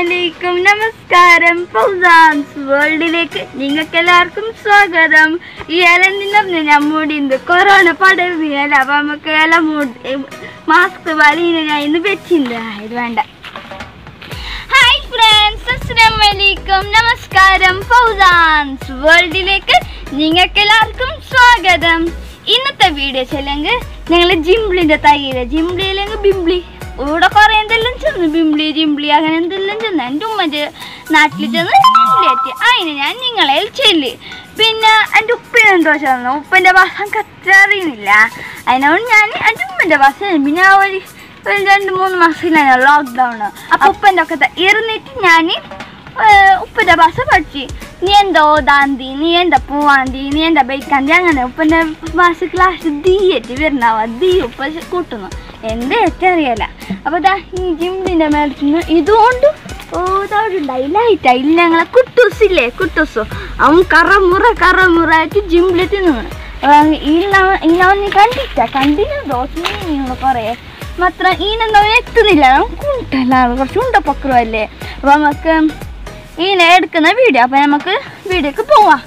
അസ്സലാമുഅലൈക്കും നമസ്കാരം ഫൗസാൻസ് വേൾഡിലേക്ക് നിങ്ങൾക്കെല്ലാവർക്കും സ്വാഗതം. ഈ ഇലണ്ടിന് ഞാൻ മൂടിണ്ട് കൊറോണ പടരുന്നില്ല. അപ്പം നമുക്ക് ഇല മാസ്ക് വലിയ ഞാൻ ഇന്ന് വെച്ചിട്ടുണ്ട്. ഇത് വേണ്ട. ഹായ് ഫ്രണ്ട്സ്, അസ്സലാമുഅലൈക്കും നമസ്കാരം ഫൗസാൻസ് വേൾഡിലേക്ക് നിങ്ങൾക്കെല്ലാവർക്കും സ്വാഗതം. ഇന്നത്തെ വീഡിയോ ചെല്ലെങ്കിൽ ഞങ്ങൾ ജിംബ്ലിൻ്റെ തൈര് ജിംബ്ലിയില്ലെങ്കിൽ ബിംബ്ലി ഇവിടെ കുറേ എന്തെല്ലാം ചെന്ന് ബിംബ്ലി ജിംബ്ലി അങ്ങനെ എന്തെല്ലാം ചെന്ന് എൻ്റെ ഉമ്മൻ്റെ നാട്ടിൽ ചെന്ന് ജിംബ്ലി എത്തി. അതിന് ഞാൻ നിങ്ങളെ ചെല്ലി. പിന്നെ എൻ്റെ ഉപ്പിനെന്തോ ചെന്നു. ഉപ്പൻ്റെ ഭാഷ എനിക്ക് അറിയുന്നില്ല. അതിനോട് ഞാൻ എൻ്റെ ഉമ്മൻ്റെ ഭാഷ പിന്നെ ഒരു 2-3 മാസത്തിലാണ് ലോക്ക്ഡൗൺ. അപ്പം ഉപ്പൻ്റെ ഒക്കെ ഇരുന്നിട്ട് ഞാൻ ഉപ്പൻ്റെ ഭാഷ പഠിച്ചു. നീ എന്താ ഓതാന്തി, നീ എന്താ പൂവാന്തി, നീ എന്താ ബൈക്കാന്തി, അങ്ങനെ ഉപ്പൻ്റെ ഭാഷ ക്ലാസ് ദീയേറ്റ് വരുന്നാവാ. ദീ ഉപ്പ കൂട്ടുന്നു എൻ്റെ ഏറ്റവും അറിയാല. അപ്പോൾ ഇതാ ഈ ജിംബ്ലിൻ്റെ മേടിക്കുന്നു ഇതുകൊണ്ട് ഓതാടുണ്ടായി ലൈറ്റാ ഇല്ല. ഞങ്ങളെ കുട്ടൂസില്ലേ, കുട്ടൂസോ അവൻ കറമുറായിട്ട് ജിംബ്ലി തിന്നു. ഇന്നവൻ കണ്ടില്ല ദോശ നിങ്ങൾ കുറേ മാത്രം ഈനെന്തവൻ എത്തുന്നില്ല. കൂട്ടല്ല കുറച്ച് ഉണ്ടപ്പക്രമല്ലേ. അപ്പോൾ നമുക്ക് ഈനെ എടുക്കുന്ന വീഡിയോ. അപ്പം നമുക്ക് വീഡിയോക്ക് പോവാം.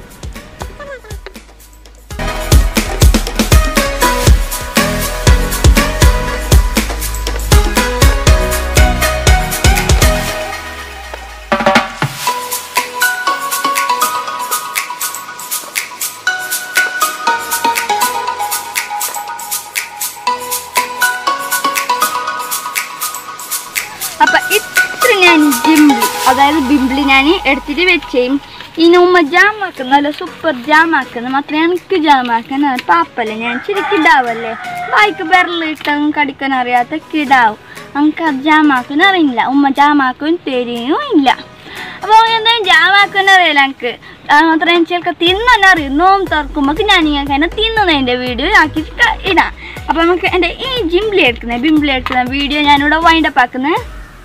അപ്പം ഇത്ര ഞാൻ ജിംബ്ലി അതായത് ബിംബ്ലി ഞാൻ എടുത്തിട്ട് വെച്ചേയും ഇനി ഉമ്മ ജാമാക്കുന്ന നല്ല സൂപ്പർ ജാമാക്കുന്ന മാത്രമേ എനിക്ക് ജാമാക്കുന്ന പാപ്പല്ലേ. ഞാൻ ശരി കിടാവല്ലേ, വായിക്ക് വിരലിട്ടും കടിക്കാൻ അറിയാത്ത കിടാവും. നമുക്ക് അത് ജാമാക്കുന്ന അറിയില്ല. ഉമ്മ ജാമാക്കും തരുകയും ഇല്ല. അപ്പോൾ എന്തായാലും ജാമാക്കുന്ന അറിയില്ല എനിക്ക്. മാത്രമേ ചിലക്ക് തിന്നാൻ അറിയും. നോമ്പ് തുറക്കുമ്പോൾ ഞാൻ നിങ്ങൾക്ക് അതിനെ തിന്നുന്നതിൻ്റെ വീഡിയോ ആക്കിയിട്ട് ഇടാം. അപ്പോൾ നമുക്ക് എൻ്റെ ഈ ബിംബ്ലി എടുക്കുന്ന വീഡിയോ ഞാനിവിടെ വൈൻഡപ്പ് ആക്കുന്നത്.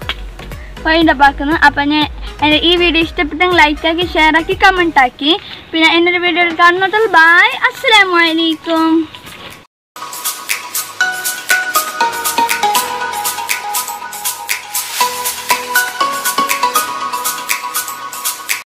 അപ്പം ഞാൻ എൻ്റെ ഈ വീഡിയോ ഇഷ്ടപ്പെട്ടെങ്കിൽ ലൈക്കാക്കി ഷെയറാക്കി കമൻറ്റാക്കി. പിന്നെ എൻ്റെ വീഡിയോ കാണുന്നത് ബൈ. അസ്സലാമു അലൈക്കും.